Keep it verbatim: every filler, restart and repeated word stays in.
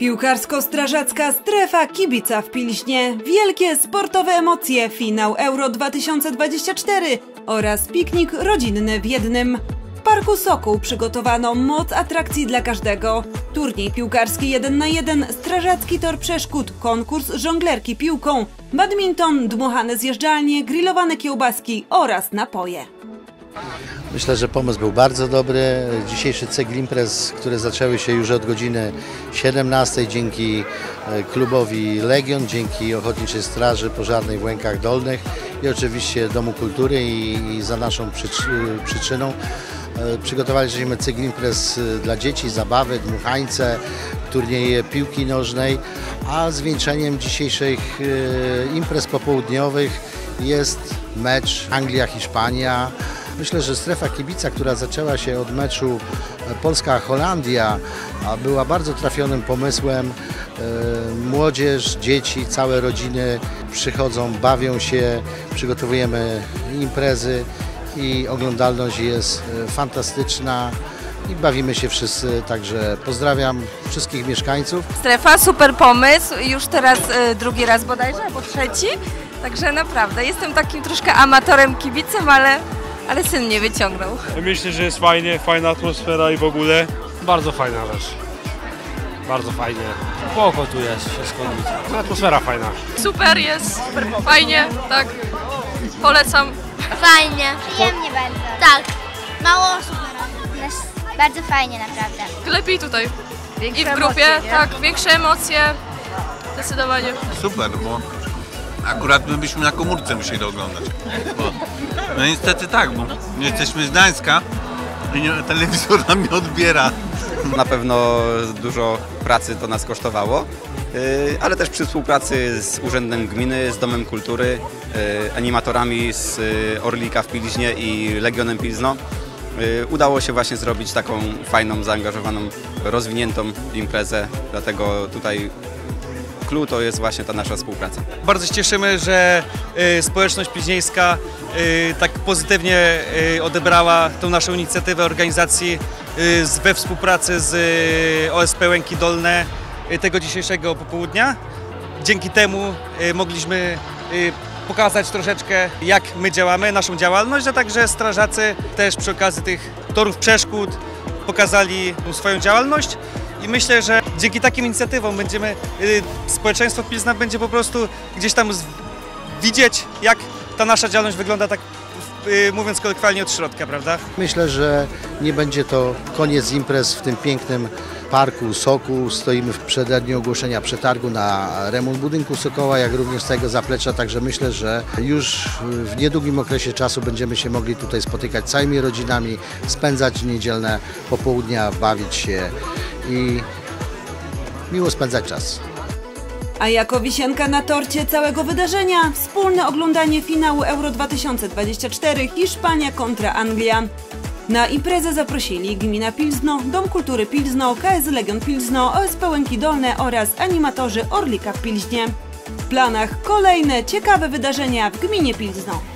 Piłkarsko-strażacka strefa kibica w Pilźnie, wielkie sportowe emocje, finał Euro dwa tysiące dwadzieścia cztery oraz piknik rodzinny w jednym. W Parku Sokół przygotowano moc atrakcji dla każdego. Turniej piłkarski jeden na jeden, strażacki tor przeszkód, konkurs żonglerki piłką, badminton, dmuchane zjeżdżalnie, grillowane kiełbaski oraz napoje. Myślę, że pomysł był bardzo dobry. Dzisiejszy cykl imprez, które zaczęły się już od godziny siedemnastej dzięki klubowi Legion, dzięki Ochotniczej Straży Pożarnej w Łękach Dolnych i oczywiście Domu Kultury i, i za naszą przyczyną przygotowaliśmy cykl imprez dla dzieci, zabawy, dmuchańce, turnieje piłki nożnej, a zwieńczeniem dzisiejszych imprez popołudniowych jest mecz Anglia-Hiszpania. Myślę, że strefa kibica, która zaczęła się od meczu Polska-Holandia, była bardzo trafionym pomysłem. Młodzież, dzieci, całe rodziny przychodzą, bawią się, przygotowujemy imprezy i oglądalność jest fantastyczna i bawimy się wszyscy, także pozdrawiam wszystkich mieszkańców. Strefa, super pomysł, już teraz y, drugi raz bodajże, albo trzeci, także naprawdę jestem takim troszkę amatorem, kibicem, ale, ale syn mnie wyciągnął. Myślę, że jest fajnie, fajna atmosfera i w ogóle bardzo fajna rzecz. Bardzo fajnie. Spoko tu jest, wszystko nic. Atmosfera fajna. Super jest, fajnie, tak, polecam. Fajnie, przyjemnie bardzo. Tak, mało osób na nas. Bardzo fajnie naprawdę. Lepiej tutaj. Większe I w grupie, emocje, tak, większe emocje, zdecydowanie. Super, bo akurat my byśmy na komórce musieli oglądać. Bo, no niestety tak, bo jesteśmy z Gdańska i nie, telewizor nam nie odbiera. Na pewno dużo pracy to nas kosztowało, ale też przy współpracy z Urzędem Gminy, z Domem Kultury, animatorami z Orlika w Pilźnie i Legionem Pilzno udało się właśnie zrobić taką fajną, zaangażowaną, rozwiniętą imprezę, dlatego tutaj clue to jest właśnie ta nasza współpraca. Bardzo się cieszymy, że y, społeczność pilźnieńska y, tak pozytywnie y, odebrała tą naszą inicjatywę organizacji y, z, we współpracy z y, O S P Łęki Dolne y, tego dzisiejszego popołudnia. Dzięki temu y, mogliśmy y, pokazać troszeczkę, jak my działamy, naszą działalność, a także strażacy też przy okazji tych torów przeszkód pokazali swoją działalność. I myślę, że dzięki takim inicjatywom będziemy, y, społeczeństwo Pilzna będzie po prostu gdzieś tam z, widzieć, jak ta nasza działalność wygląda, tak y, mówiąc kolokwialnie, od środka, prawda? Myślę, że nie będzie to koniec imprez w tym pięknym Parku Sokół. Stoimy w przededniu ogłoszenia przetargu na remont budynku Sokoła, jak również całego zaplecza, także myślę, że już w niedługim okresie czasu będziemy się mogli tutaj spotykać całymi rodzinami, spędzać niedzielne popołudnia, bawić się i miło spędzać czas. A jako wisienka na torcie całego wydarzenia wspólne oglądanie finału Euro dwa tysiące dwadzieścia cztery Hiszpania kontra Anglia. Na imprezę zaprosili Gmina Pilzno, Dom Kultury Pilzno, K S Legion Pilzno, O S P Łęki Dolne oraz animatorzy Orlika w Pilźnie. W planach kolejne ciekawe wydarzenia w gminie Pilzno.